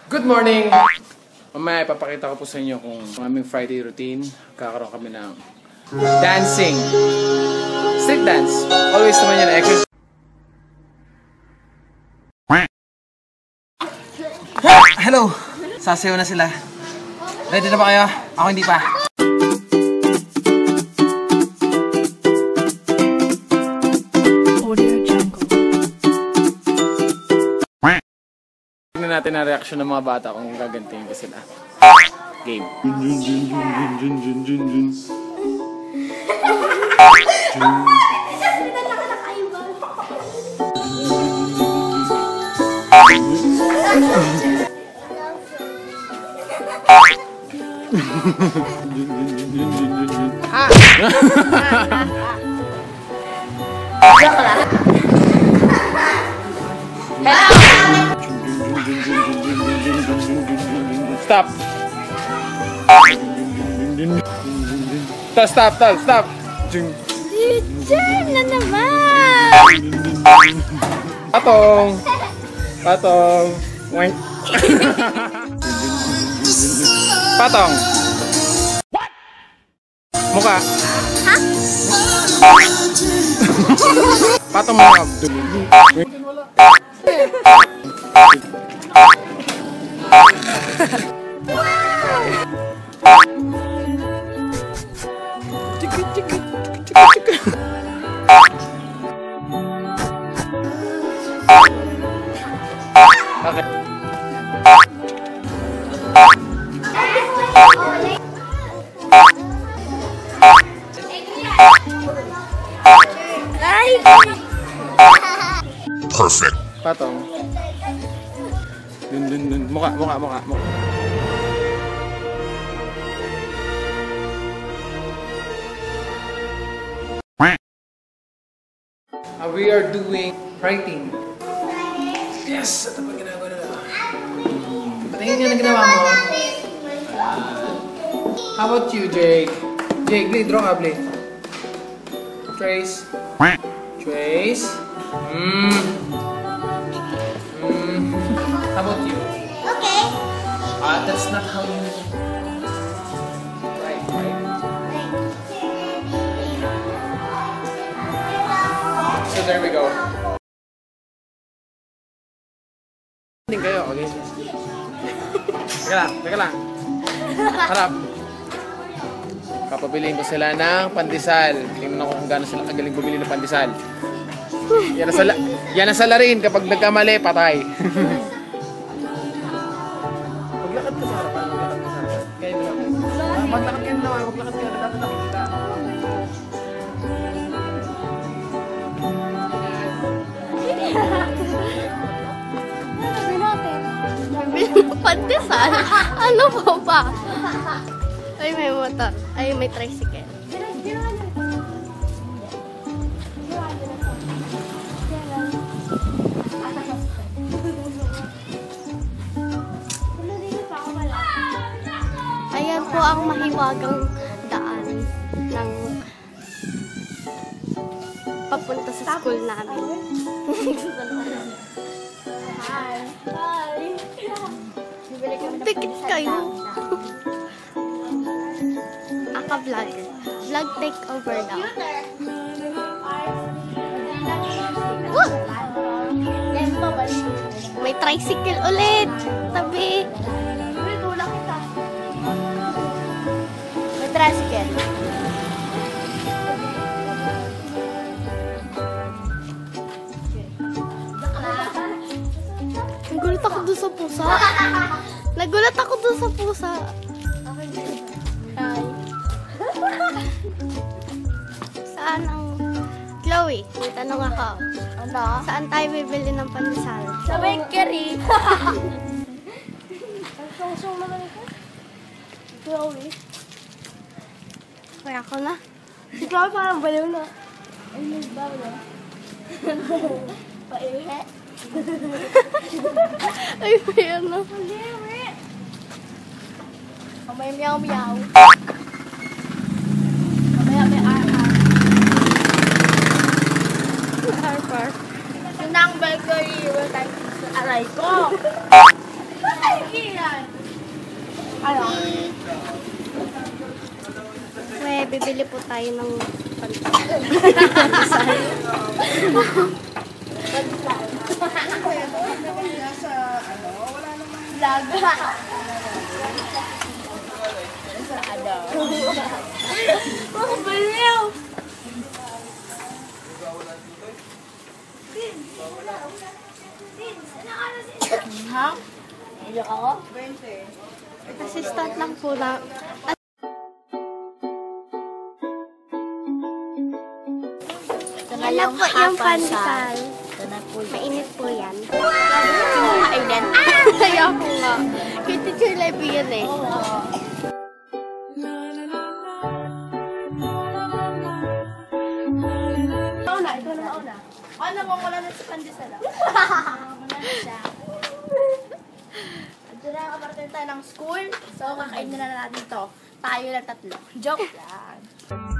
Good morning! Mamaya ipapakita ko po sa inyo kung aming Friday routine. Kakaroon kami ng dancing. Street dance. Always naman yan exercise. Hello! Sasayaw na sila. Ready na ba kayo? Ako hindi pa. Tingnan natin ang reaksyon ng mga bata kung gagantiin ko sila. Game. Stop. Stop. Teacher na naman! Patong. Wait. Patong. What? Muka. Ha? Patong muka. Okay. Perfect. Patong. Dun. Muka. We are doing writing. Yes! Ito pa ginagawa nila. Patingin nga na ginawa mo. How about you, Jake? Jake, Blade, draw ka, Blade. Trace. How about you? Okay. That's not how you write, right? So there we go. Hindi kayo, okay? Teka lang. Harap. Papabilihin ko sila ng pandesal. Tingnan ko kung gaano sila kagaling bumili ng pandesal. Yan ang salarin kapag nagkamali, patay. Maglakad ka sa harapan. Kaya mo lang. Maglakad ka na. Dapat nakikita. Pandesal? Ano po ba? Ay, may motor. Ay, may tricycle. Ayan po ang mahiwagang daan ng papunta sa school namin. Tikit kayo. Aka-vlog. Vlog takeover daw. May tricycle ulit. Tabi. May tricycle. Nagulat ako doon sa pusa. Hi. Saan ang... Chloe, may tanong ako. Ano? Saan tayo bibili ng pandesal? Sa bakery. Ang song naman ito. Chloe. Kaya ako na. Si Chloe parang baliw na. Ay, nagbaw na. Paihe. Ay, may ano. May meow-meow. May ar-ar. Harper. Yun ang bakery. Aray ko. Ano? May bibili po tayo ng Laga. Mga baliw. Ha? Iyak ako? assistant lang po na. Yan na po yung pandesal. Mainit po yan. Kumakain yan. Kaya ko nga. Kay Teacher Levy yan eh. Ito na mauna. Ano mo wala na sa pandesal? Wala na siya. Ito na kaparating tayo ng school. So, kakainin na natin to. Tayo lang tatlo. Joke lang.